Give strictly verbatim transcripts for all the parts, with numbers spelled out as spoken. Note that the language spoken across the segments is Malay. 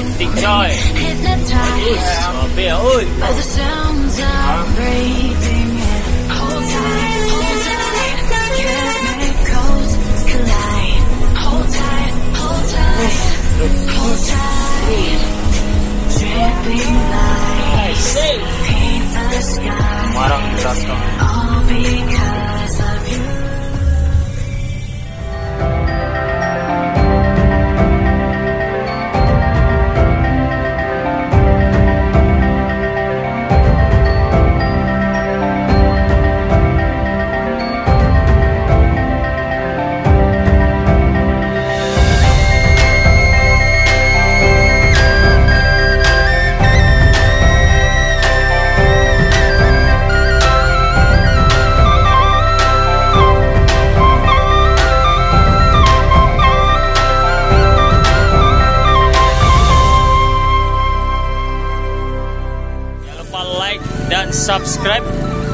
Cantik coy. Uish, apa ya, oi. Marang berantem. Dan subscribe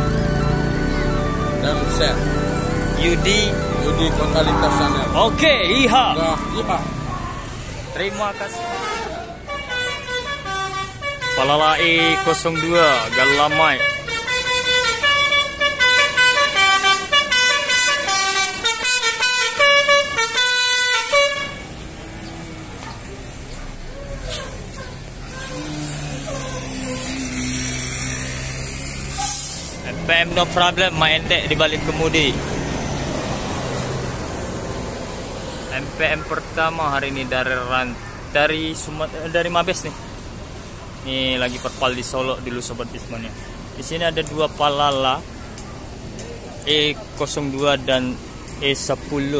dan share Yudi Yudi Totalitas Channel. Oke, iha. Nah, iha. Terima kasih. Palala E nol dua Galamai. M P M no problem, main dek di balik kemudi. M P M pertama hari ini dari ran dari Sumatera, dari Mabes nih. Nih lagi perpal di Solo dulu sobat Bismania. Di sini ada dua Palala E nol dua dan E sepuluh.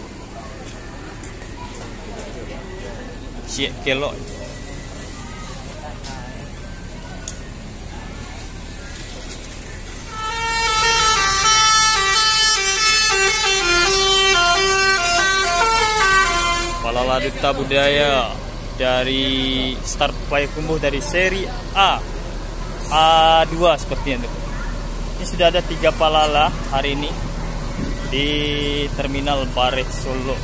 Siap kelok. Palala Duta Budaya dari start Payakumbuh dari seri A A dua sepertinya. Ini sudah ada tiga Palala hari ini di Terminal Bare Solo.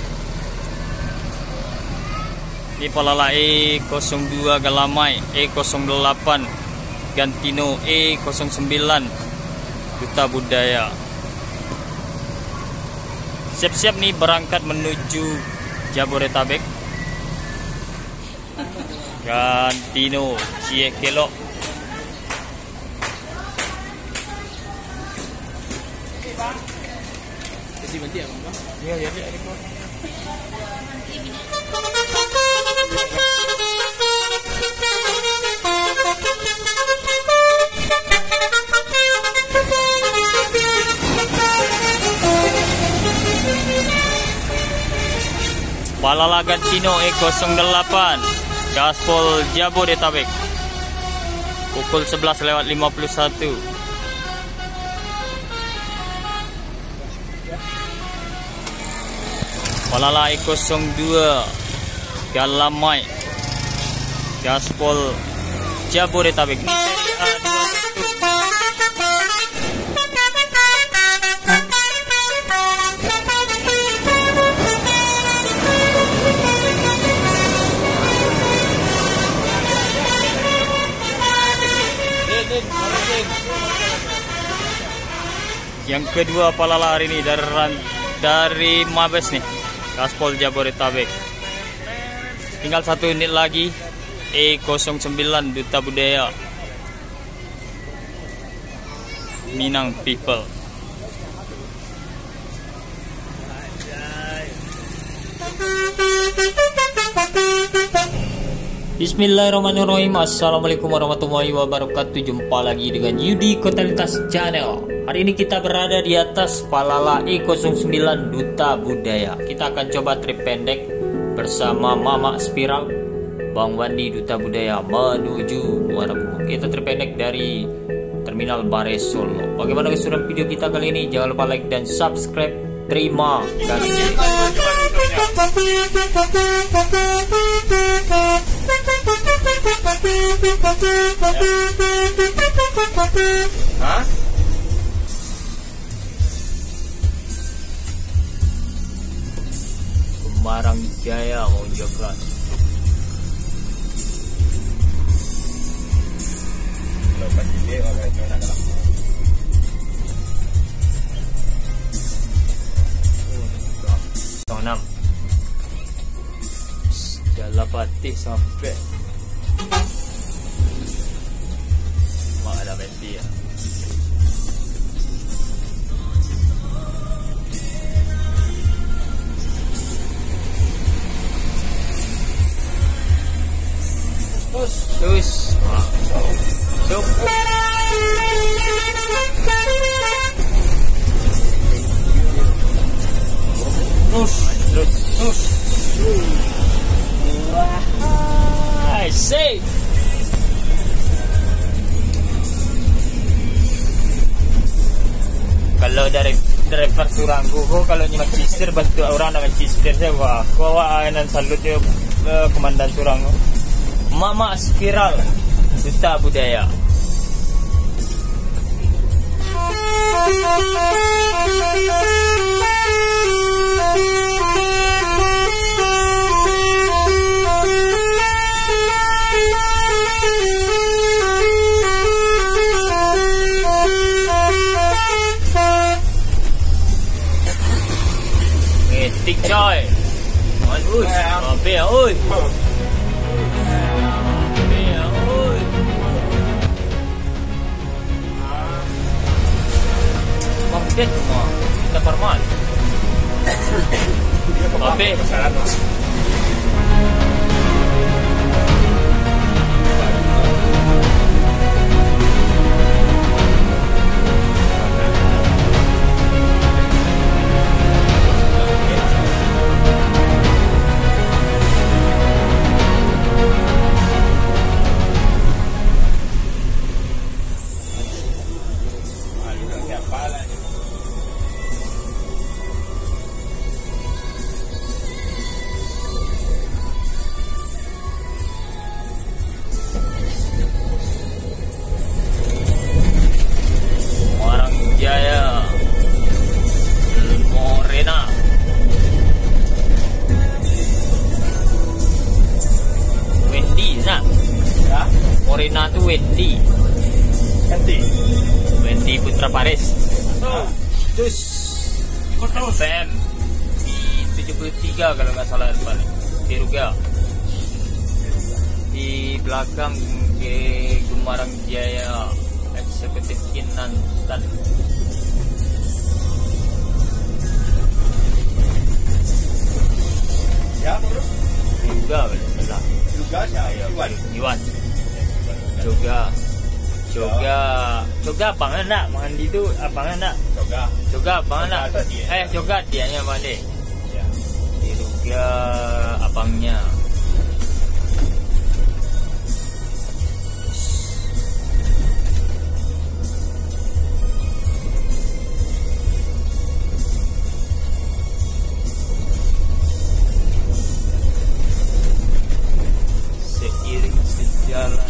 Ini Palala E nol dua Galamai, E nol delapan Gantino, E nol sembilan Duta Budaya. Siap-siap nih berangkat menuju Jabodetabek. Gantino, Cie Kelok. Jadi nanti ya, Bang. Iya, iya, iya. Palala Gantino E nol delapan Gaspol Jabodetabek pukul sebelas lewat lima puluh satu. Palala E nol dua Galamai Gaspol Jabodetabek. Ini seri A dua satu. Yang kedua Palala hari ini dari dari Mabes nih, Gaspol Jabodetabek. Tinggal satu unit lagi, E nol sembilan Duta Budaya Minang People. Bismillahirrahmanirrahim. Assalamualaikum warahmatullahi wabarakatuh. Jumpa lagi dengan Yudi Totalitas Channel. Hari ini kita berada di atas Palala E nol sembilan Duta Budaya. Kita akan coba trip pendek bersama Mama Spiral, Bang Wandi Duta Budaya menuju Muara Bungo. Kita trip pendek dari Terminal Bare Solo. Bagaimana keseruan video kita kali ini? Jangan lupa like dan subscribe. Terima kasih. Hah? Semarang Jaya mau joglas. enam Jalan Patih sampai mak ada menti ya. Terus terus wah Sup. Terus terus terus wah I say kalau dari driver Turanggu kalau nyimak cister bantu orang dengan cister saya wah kau anan salutnya uh, komandan Turanggu Mama Spiral Duta Budaya. Ngetik coy. Aduh, apa ya, oi. Update semua kita formal. Oke. Morena tu Wendy. Wendy. Wendy Putra Paris. Oh. Terus F M di tujuh puluh tiga kalau nggak salah depan. Di Ruga. Di belakang ke Gemarang Jaya Eksekutif Kinantan. Ya, bro. Ruga betul. Ruga siapa? Iwan. Iwan. Juga Juga Juga abang nak mandi tu abang nak Juga Juga abang nak eh juga dia nya balik ya juga abangnya seiring sejalan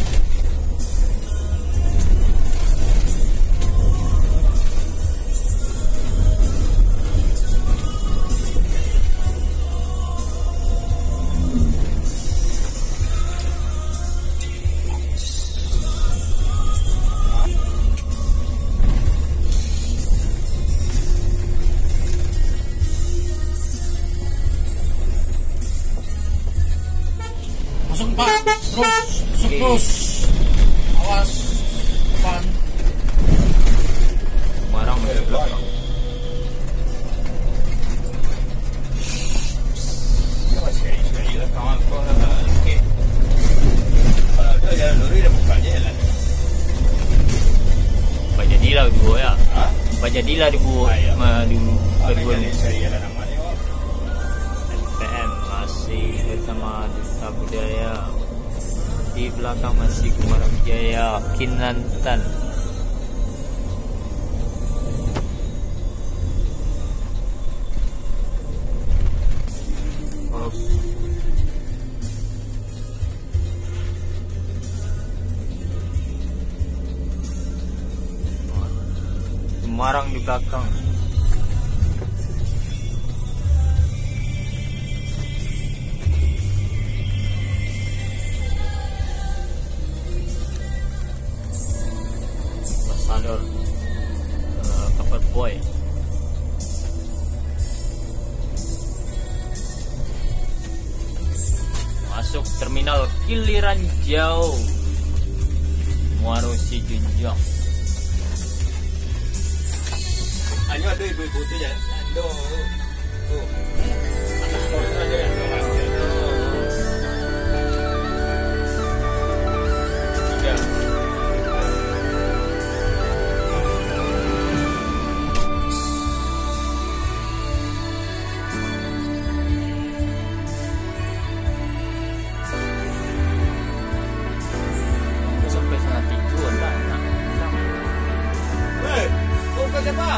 masuk Pak, terus, masuk terus, awas depan. Marang dari belakang. Sekali-sekali lah kawan kau lah, okey. Kalau ada jalan lori dah buka jalan. Pak jadilah dua ya. Ha? Pak jadilah dua dulu kedua ni. Saya jalan namanya. P M masih bersama Duta Budaya. Di belakang masih Gemarang Jaya Kinantan. Oh. Gemarang di belakang. masuk terminal Kiliran Jauh Muaro Sijunjang. Hanya ada ibu-ibu tu je. Ada. Tu. Anak motor aja yang tu. Tiga. Sampai setengah tiga lah. Hei, kau bukan siapa?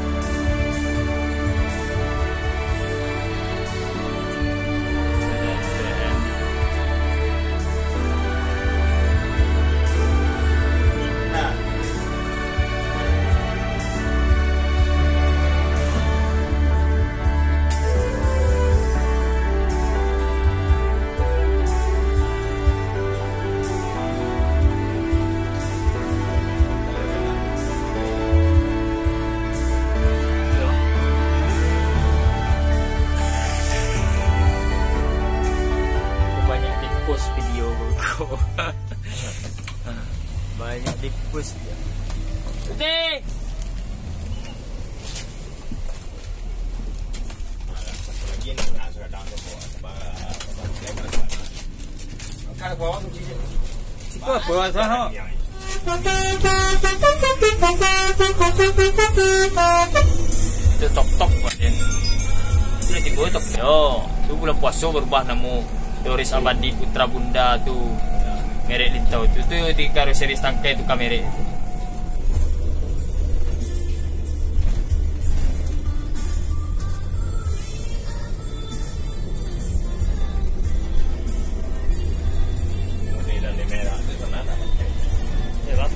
Video kau banyak di push dia. Udah. Lagi ni nak sudah dah tu. Kalau bawa tu je. Apa bawa sah? Itu tok tok macam. Ini tiga tok. Yo, tu bulan puasa berubah nama Doris Abadi Putra Bunda tu. Merek lintau tu tu di karoseri tangkai tu kamera. Model le merah tu sana tak. Ya bang.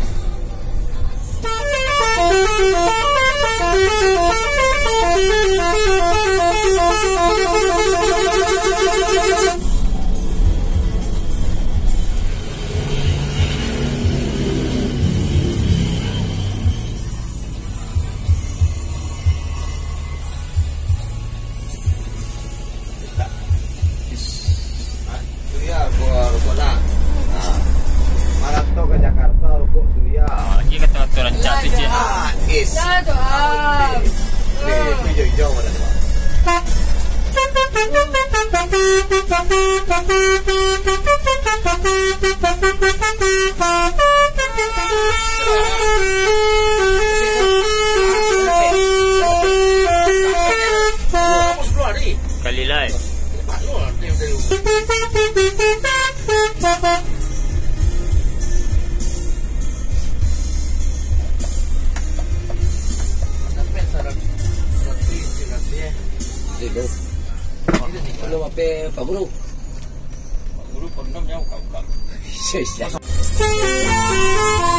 Surya keluar kota. Nah, Maranto ke Jakarta rukuk Surya. Lagi kata kata rancak tu je. Ah, is. Dah tu ah. Ni hijau-hijau mana tu? Kali lain. Belum apa Pak Guru. Guru pernah nyau kau kau. Siap.